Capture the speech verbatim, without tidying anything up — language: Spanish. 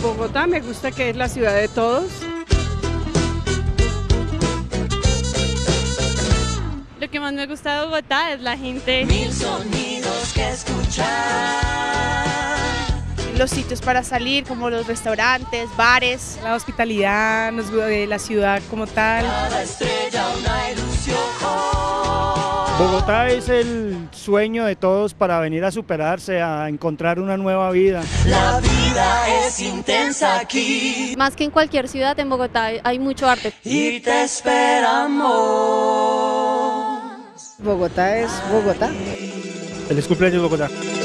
Bogotá me gusta que es la ciudad de todos. Lo que más me gusta de Bogotá es la gente. Mil sonidos que escuchar. Los sitios para salir, como los restaurantes, bares. La hospitalidad, nos gusta de la ciudad como tal. Cada estrella una ilusión. Bogotá es el sueño de todos para venir a superarse, a encontrar una nueva vida. La vida es intensa aquí. Más que en cualquier ciudad, en Bogotá hay mucho arte. Y te esperamos. Bogotá es Bogotá. Feliz cumpleaños, Bogotá.